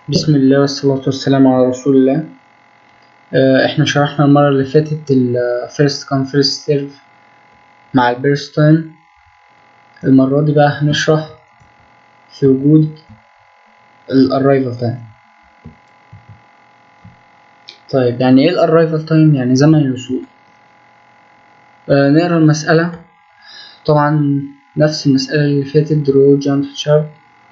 بسم الله والصلاة والسلام على رسول الله. احنا شرحنا المرة اللي فاتت ال first come first serve مع ال burst time. المرة دي بقى هنشرح في وجود ال arrival time. طيب يعني ايه ال arrival time؟ يعني زمن الوصول. نقرا المسألة. طبعا نفس المسألة اللي فاتت draw jump chart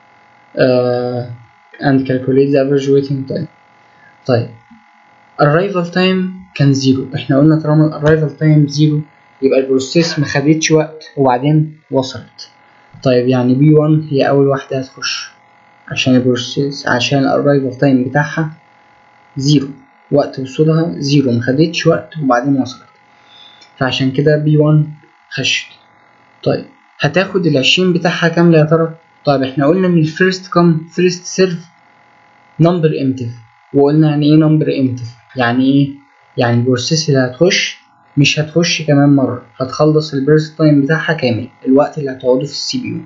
and calculate the average waiting time. طيب arrival time كان زيرو. احنا قلنا طالما arrival time زيرو يبقى البروسيس مخدتش وقت وبعدين وصلت. طيب يعني B1 هي اول واحدة هتخش عشان البروسيس، عشان arrival time بتاعها زيرو، وقت وصولها زيرو، مخدتش وقت وبعدين وصلت، فعشان كده B1 خشت. طيب هتاخد العشرين بتاعها كاملة يا ترى؟ طيب احنا قلنا ان الفيرست كام فيرست سيرف نمبر امتف، وقلنا يعني ايه نمبر امتف؟ يعني ايه؟ يعني البروسيس اللي هتخش مش هتخش كمان مرة، هتخلص البيرست تايم بتاعها كامل، الوقت اللي هتقعده في السي بي يو.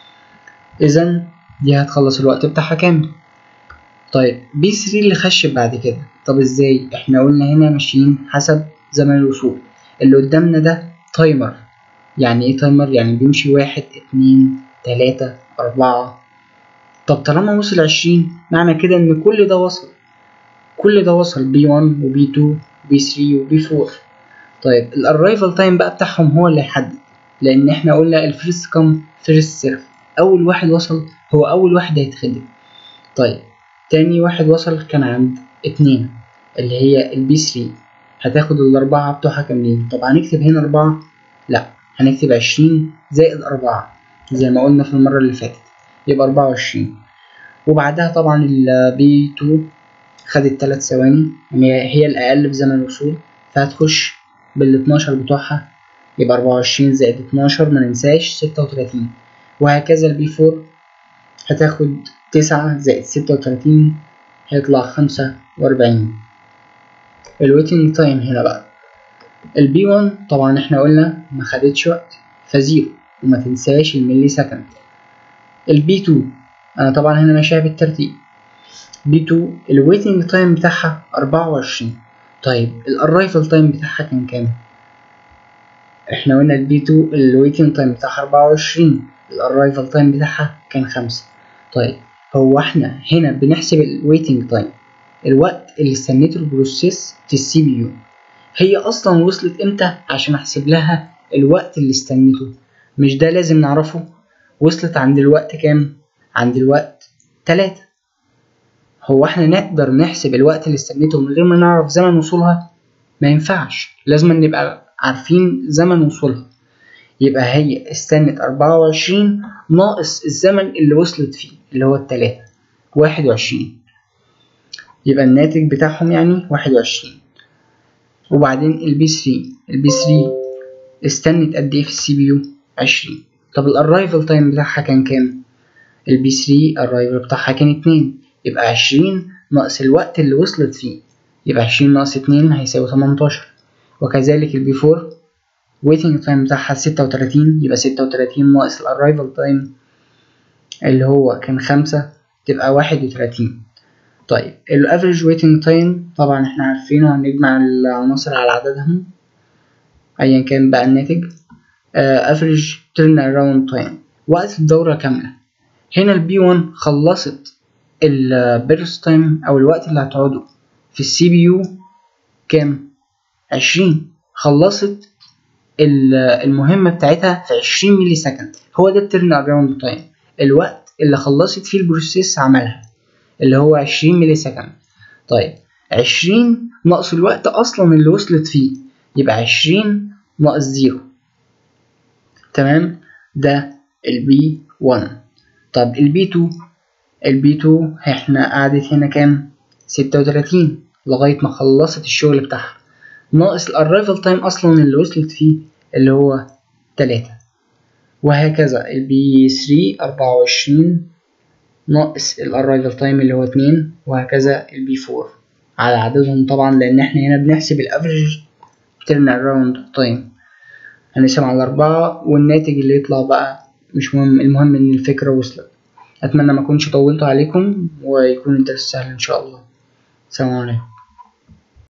اذا دي هتخلص الوقت بتاعها كامل. طيب بي 3 اللي خش بعد كده، طب ازاي؟ احنا قلنا هنا ماشيين حسب زمن الوصول. اللي قدامنا ده تايمر. يعني ايه تايمر؟ يعني بيمشي 1 2 3 4. طب طالما وصل 20 معنى كده ان كل ده وصل، كل ده وصل B1 و B2 و B3 و B4. طيب الاررايفل تايم بقى بتاعهم هو اللي يحدد، لان احنا قلنا الفيرست كام فيرست سيرف، اول واحد وصل هو اول واحد هيتخدم. طيب تاني واحد وصل كان عند 2 اللي هي ال B3، هتاخد الاربعة بتوعها كاملين. طب هنكتب هنا 4؟ لا، هنكتب 20 زائد 4 زي ما قلنا في المرة اللي فاتت، يبقى 24. وبعدها طبعا ال B2 خدت 3 ثواني، هي الأقل في زمن الوصول، فهتخش بال12 بتوعها، يبقى 24 زائد 12 مننساش 36. وهكذا البي 4 هتاخد 9 زائد 36 هيطلع 45. الويتنج تايم هنا بقى البي 1 طبعا احنا قلنا ما خدتش وقت فزيرو، وما تنساش الملي سكند. البي 2 انا طبعا هنا ماشيها بالترتيب. B2 الويتنج تايم بتاعها 24. طيب الاررايفل تايم بتاعها كان كام؟ احنا قلنا الB2 الويتنج تايم بتاعها 24، الاررايفل تايم بتاعها كان 5. طيب هو احنا هنا بنحسب الويتنج تايم، الوقت اللي استنيته البروسيس في السي بي يو، هي اصلا وصلت امتى عشان احسب لها الوقت اللي استنيته؟ مش ده لازم نعرفه؟ وصلت عند الوقت كام؟ عند الوقت 3. هو احنا نقدر نحسب الوقت اللي استنيته من غير ما نعرف زمن وصولها؟ ما ينفعش، لازم نبقى عارفين زمن وصولها. يبقى هي استنت 24 ناقص الزمن اللي وصلت فيه اللي هو ال3 21، يبقى الناتج بتاعهم يعني 21. وبعدين البي 3 استنت قد ايه في السي بي يو؟ 20. طب الاررايفل تايم بتاعها كان كام؟ البي 3 الرايفل بتاعها كان 2، يبقى 20 ناقص الوقت اللي وصلت فيه، يبقى 20 ناقص 2 هيساوي 18. وكذلك البي 4 waiting time بتاعها 36، يبقى 36 ناقص الاررايفل تايم اللي هو كان 5 تبقى 31. طيب الافريج waiting time طبعا احنا عارفينه، هنجمع العناصر على عددهم ايا كان بقى الناتج. average turn around time وقت الدورة كاملة. هنا البي 1 خلصت البيرست تايم او الوقت اللي هتقعده في السي بي يو كام؟ 20. خلصت المهمة بتاعتها في 20 ملي سكند، هو ده التيرن اراوند تايم، الوقت اللي خلصت فيه البروسيس عملها اللي هو 20 ملي سكند. طيب 20 ناقص الوقت اصلا اللي وصلت فيه، يبقى 20 ناقص 0. تمام، ده البي 1. طب البي 2 احنا قعدت هنا كام؟ 36 لغاية ما خلصت الشغل بتاعها، ناقص الاررايفل تايم اصلا اللي وصلت فيه اللي هو 3. وهكذا البي 3 24 ناقص الاررايفل تايم اللي هو 2، وهكذا البي 4 على عددهم طبعا، لان احنا هنا بنحسب الافريج تيرن اراوند تايم، هنقسم على 4 والناتج اللي يطلع بقى مش مهم، المهم ان الفكرة وصلت. اتمنى ما اكونش طولت عليكم ويكون الدرس سهل ان شاء الله. السلام عليكم.